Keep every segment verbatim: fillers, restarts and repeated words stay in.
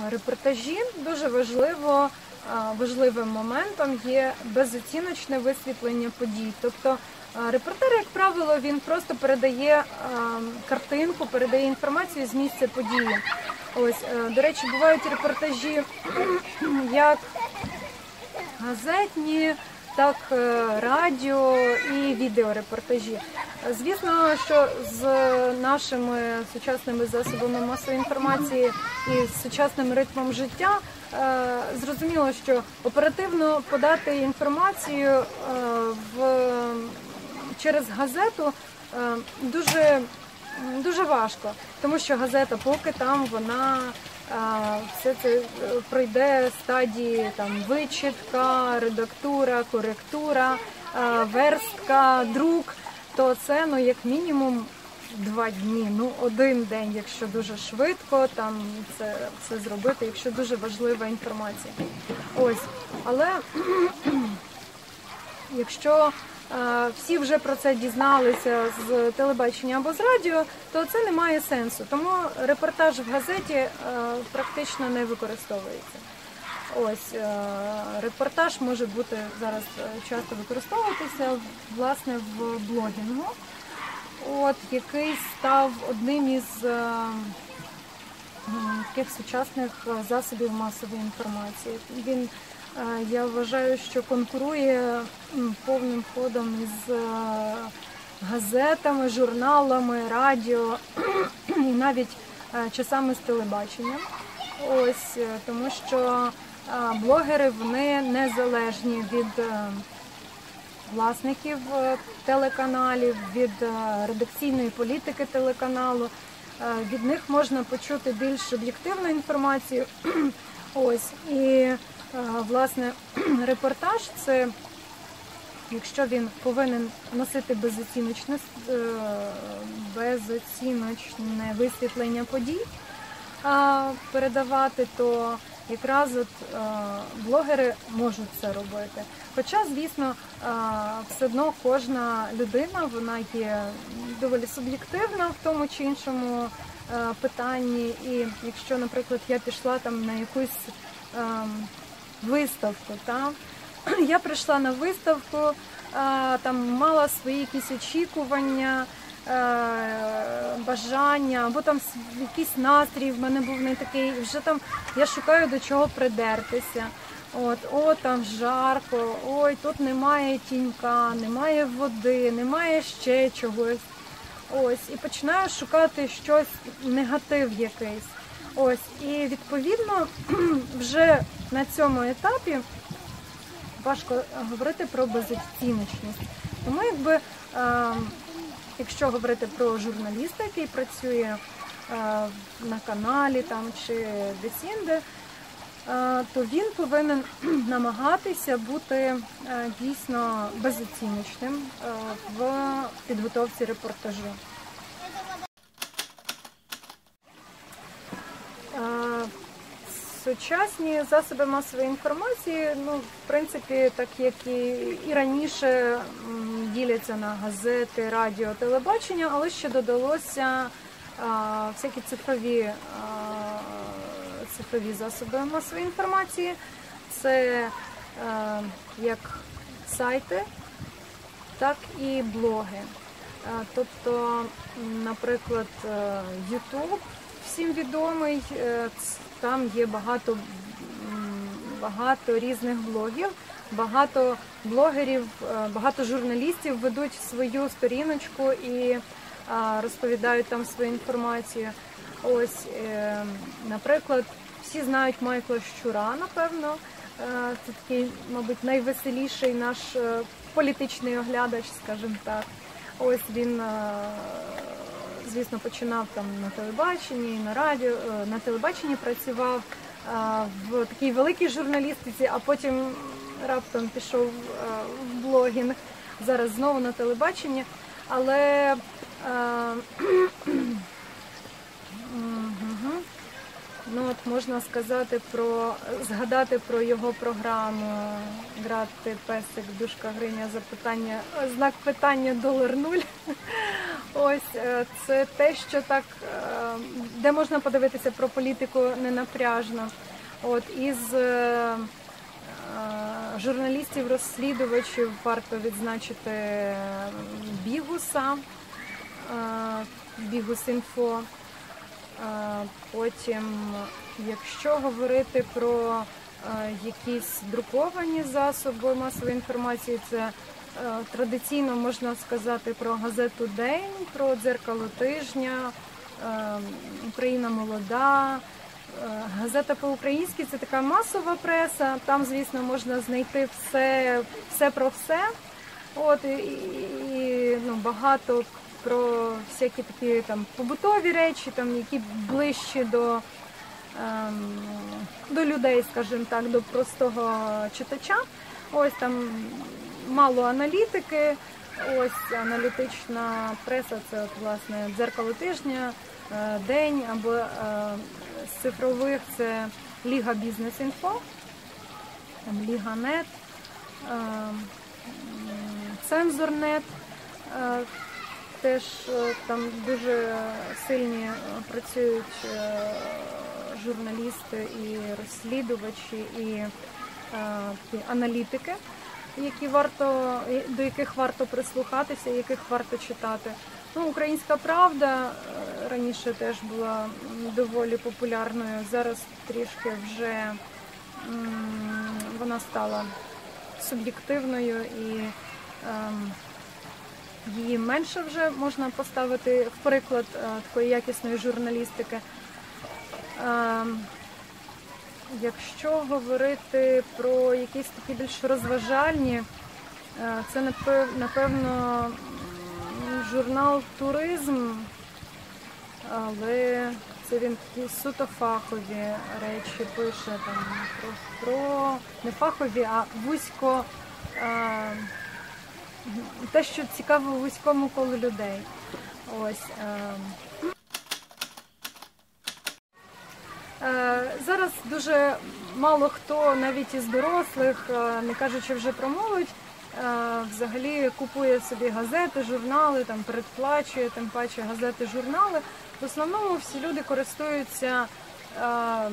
репортажі дуже важливо, важливим моментом є безоціночне висвітлення подій. Тобто репортер, як правило, він просто передає картинку, передає інформацію з місця події. Ось, до речі, бувають репортажі як газетні, так радіо і відеорепортажі. Звісно, що з нашими сучасними засобами масової інформації і з сучасним ритмом життя зрозуміло, що оперативно подати інформацію в, через газету дуже, дуже важко, тому що газета, поки там вона все це пройде стадії там вичитка, редактура, коректура, верстка, друк, то це, ну, як мінімум два дні, ну, один день, якщо дуже швидко там це, це зробити, якщо дуже важлива інформація. Ось, але якщо е, всі вже про це дізналися з телебачення або з радіо, то це не має сенсу, тому репортаж в газеті е, практично не використовується. Ось, репортаж може бути зараз часто використовуватися, власне, в блогінгу, от, який став одним із таких сучасних засобів масової інформації. Він, я вважаю, що конкурує повним ходом із газетами, журналами, радіо і навіть часами з телебаченням. Ось, тому що блогери, вони незалежні від власників телеканалів, від редакційної політики телеканалу. Від них можна почути більш об'єктивну інформацію. Ось, і, власне, репортаж – це, якщо він повинен носити безоціночне, безоціночне висвітлення подій, передавати, то якраз от блогери можуть це робити. Хоча, звісно, все одно кожна людина, вона є доволі суб'єктивна в тому чи іншому питанні. І якщо, наприклад, я пішла там на якусь виставку, та, я прийшла на виставку, там мала свої якісь очікування, бажання, або там якийсь настрій в мене був не такий, вже там я шукаю до чого придертися. От, о, там жарко, ой, тут немає тінька, немає води, немає ще чогось. Ось, і починаю шукати щось, негатив якийсь. Ось, і відповідно вже на цьому етапі важко говорити про безоціночність. Тому якби якщо говорити про журналіста, який працює е, на каналі там, чи десь інде, е, то він повинен намагатися бути е, дійсно безоціночним е, в підготовці репортажу. Е, Сучасні засоби масової інформації, ну, в принципі, так як і, і раніше, діляться на газети, радіо, телебачення, але ще додалося а, всякі цифрові, а, цифрові засоби масової інформації. Це а, як сайти, так і блоги. А, тобто, наприклад, YouTube всім відомий, там є багато, багато різних блогів, багато блогерів, багато журналістів ведуть свою сторіночку і розповідають там свою інформацію. Ось, наприклад, всі знають Майкла Щура, напевно. Це такий, мабуть, найвеселіший наш політичний оглядач, скажімо так. Ось він, звісно, починав там на телебаченні, на радіо, на телебаченні працював в такій великій журналістиці, а потім раптом пішов в блогінг, зараз знову на телебаченні, але ну, от можна сказати про, згадати про його програму «Грати песик, дужка гривня, запитання, знак питання, долар нуль». Ось, це те, що так де можна подивитися про політику ненапряжно. От, із е, журналістів-розслідувачів варто відзначити Бігуса, Бігус.Інфо. Потім, якщо говорити про якісь друковані засоби масової інформації, це традиційно можна сказати про газету «День», про «Дзеркало тижня», «Україна молода». Газета по-українськи – це така масова преса, там, звісно, можна знайти все, все про все. От, і, і ну, багато про всякі такі там побутові речі, там, які ближчі до, ем, до людей, скажімо так, до простого читача. Ось там мало аналітики, ось аналітична преса – це от, власне, «Дзеркало тижня», «День» або е, з цифрових – це Ліга Бізнес.Інфо, там Ліга.Нет, е, Цензор.Нет. Е, теж е, там дуже сильні працюють е, журналісти і розслідувачі, і е, аналітики, які варто, до яких варто прислухатися, яких варто читати. Ну, «Українська правда» раніше теж була доволі популярною, зараз трішки вже м, вона стала суб'єктивною і ем, її менше вже можна поставити в приклад е, такої якісної журналістики. Ем, якщо говорити про якісь такі більш розважальні, е, це напевно журнал «Туризм», але це він такі суто фахові речі пише, там, про, про не фахові, а вузько, е, те, що цікаво вузькому колу людей. Ось. Е. Е, зараз дуже мало хто, навіть із дорослих, е, не кажучи вже про молодь, взагалі купує собі газети, журнали, там передплачує, тим паче газети, журнали. В основному всі люди користуються е,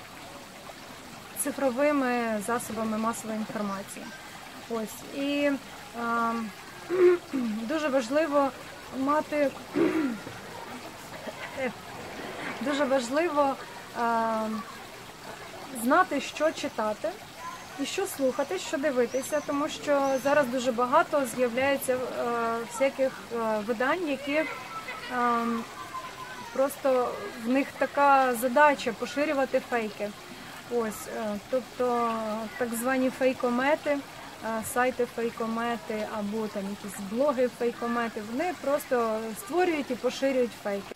цифровими засобами масової інформації. Ось. І е, дуже важливо мати дуже важливо е, знати, що читати і що слухати, що дивитися, тому що зараз дуже багато з'являється е, всяких е, видань, які е, просто в них така задача поширювати фейки. Ось, е, тобто так звані фейкомети, е, сайти фейкомети або там якісь блоги фейкомети, вони просто створюють і поширюють фейки.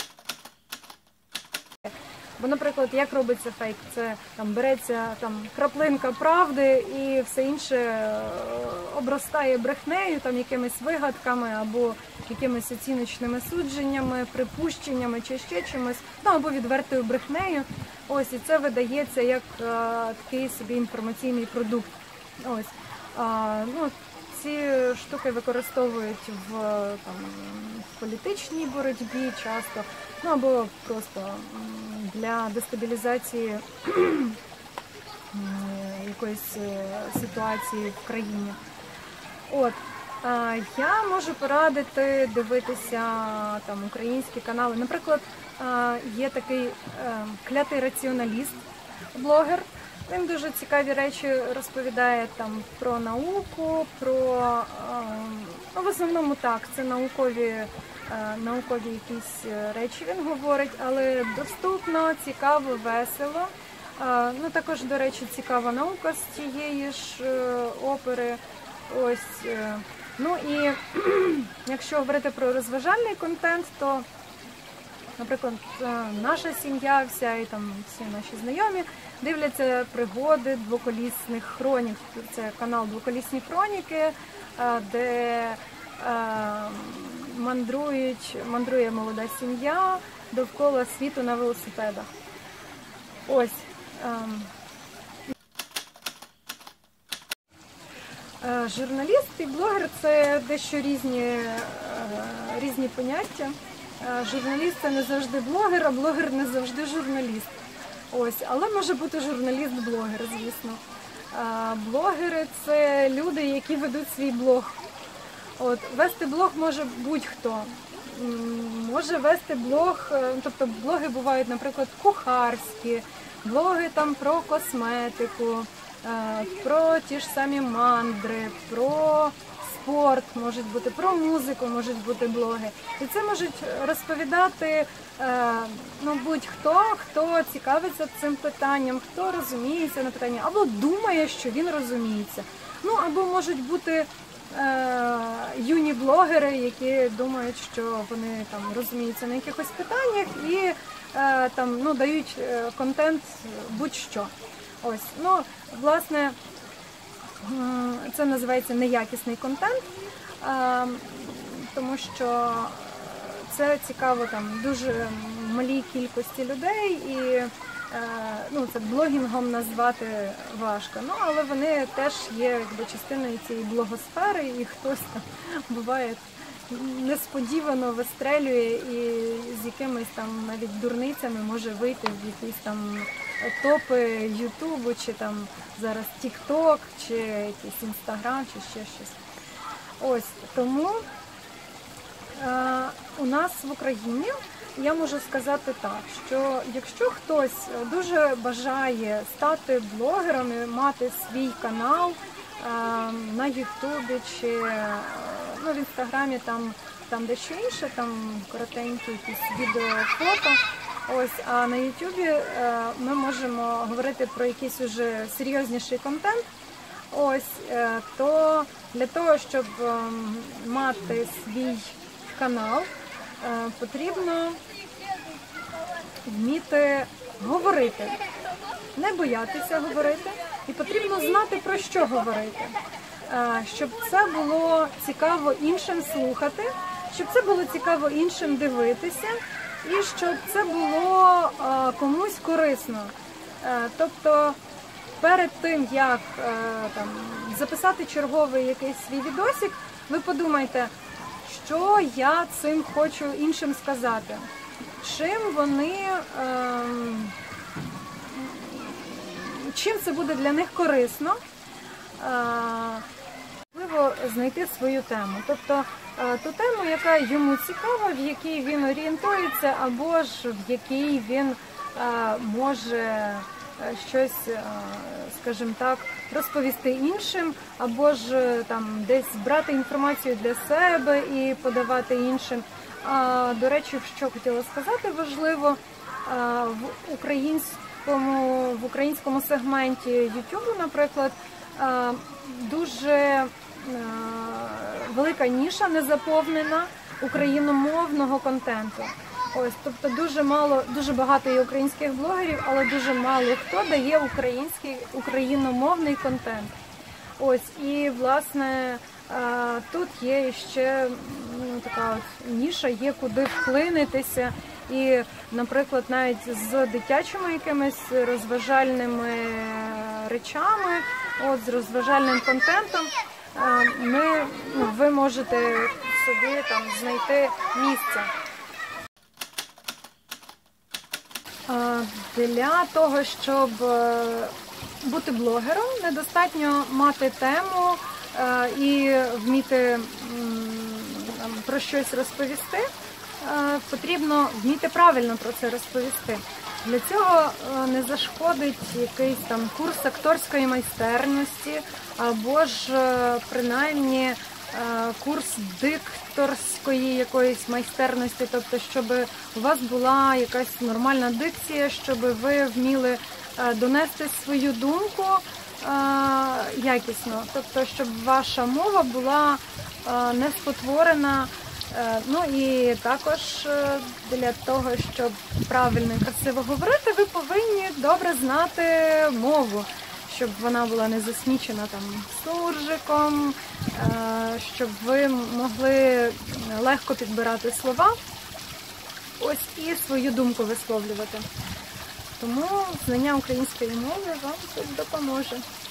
Бо, наприклад, як робиться фейк? Це там береться там краплинка правди і все інше обростає брехнею, там якимись вигадками або якимись оціночними судженнями, припущеннями чи ще чимось, ну або відвертою брехнею. Ось, і це видається як а, такий собі інформаційний продукт. Ось. А, ну, ці штуки використовують в, там, в політичній боротьбі часто, ну або просто для дестабілізації якоїсь ситуації в країні. От, я можу порадити дивитися там українські канали. Наприклад, є такий клятий раціоналіст, блогер. Він дуже цікаві речі розповідає там про науку, про, ну, в основному так, це наукові, наукові якісь речі він говорить, але доступно, цікаво, весело. Ну, також, до речі, цікава наука з цієї ж опери. Ось. Ну і якщо говорити про розважальний контент, то, наприклад, наша сім'я вся і там всі наші знайомі дивляться пригоди двоколісних хронік. Це канал «Двоколісні хроніки», де мандрують, мандрує молода сім'я довкола світу на велосипедах. Ось. Журналіст і блогер – це дещо різні, різні поняття. журналіст – це не завжди блогер, а блогер не завжди журналіст. Ось, але може бути журналіст-блогер, звісно. Блогери – це люди, які ведуть свій блог. От, вести блог може будь-хто. Може вести блог, тобто блоги бувають, наприклад, кухарські, блоги там про косметику, про ті ж самі мандри, про спорт можуть бути, про музику можуть бути блоги. І це можуть розповідати ну, будь-хто, хто цікавиться цим питанням, хто розуміється на питанні, або думає, що він розуміється. Ну, або можуть бути е, юні блогери, які думають, що вони там розуміються на якихось питаннях і е, там, ну, дають контент будь-що. Ось, ну, власне, це називається неякісний контент, тому що це цікаво там дуже малій кількості людей і ну, це блогінгом назвати важко. Ну, але вони теж є якби частиною цієї блогосфери, і хтось там буває несподівано вистрелює і з якимись там навіть дурницями може вийти в якісь там топи Ютубу, чи там зараз Тік-Ток, чи якийсь Інстаграм, чи ще щось. Ось, тому е, у нас в Україні я можу сказати так, що якщо хтось дуже бажає стати блогером і мати свій канал е, на Ютубі чи ну, в Інстаграмі, там, там дещо інше, там коротенькі якісь відео, фото, ось, а на Ютубі е, ми можемо говорити про якийсь уже серйозніший контент. Ось, е, то для того, щоб е, мати свій канал, е, потрібно вміти говорити, не боятися говорити, і потрібно знати, про що говорити, е, щоб це було цікаво іншим слухати, щоб це було цікаво іншим дивитися, і щоб це було е, комусь корисно. Е, тобто, перед тим, як е, там, записати черговий якийсь свій відосик, ви подумайте, що я цим хочу іншим сказати. Чим вони, е, чим це буде для них корисно. Важливо е, знайти свою тему. Тобто е, ту тему, яка йому цікава, в якій він орієнтується, або ж в якій він е, може щось, скажімо так, розповісти іншим, або ж там десь брати інформацію для себе і подавати іншим. А, до речі, що хотіла сказати важливо, а, в українському, в українському сегменті Ютубу, наприклад, а, дуже а, велика ніша незаповнена україномовного контенту. Ось, тобто дуже мало, дуже багато є українських блогерів, але дуже мало хто дає український, україномовний контент. Ось, і, власне, тут є ще ну, така от ніша, є куди вклинитися. І, наприклад, навіть з дитячими якимись розважальними речами, от, з розважальним контентом, ми, ну, ви можете собі там знайти місце. Для того, щоб бути блогером, недостатньо мати тему і вміти про щось розповісти. Потрібно вміти правильно про це розповісти. Для цього не зашкодить якийсь там курс акторської майстерності, або ж принаймні курс дикторської якоїсь майстерності, тобто, щоб у вас була якась нормальна дикція, щоб ви вміли донести свою думку якісно, тобто, щоб ваша мова була не спотворена. Ну і також для того, щоб правильно і красиво говорити, ви повинні добре знати мову, щоб вона була не засмічена там суржиком, щоб ви могли легко підбирати слова, ось, і свою думку висловлювати. Тому знання української мови вам тут допоможе.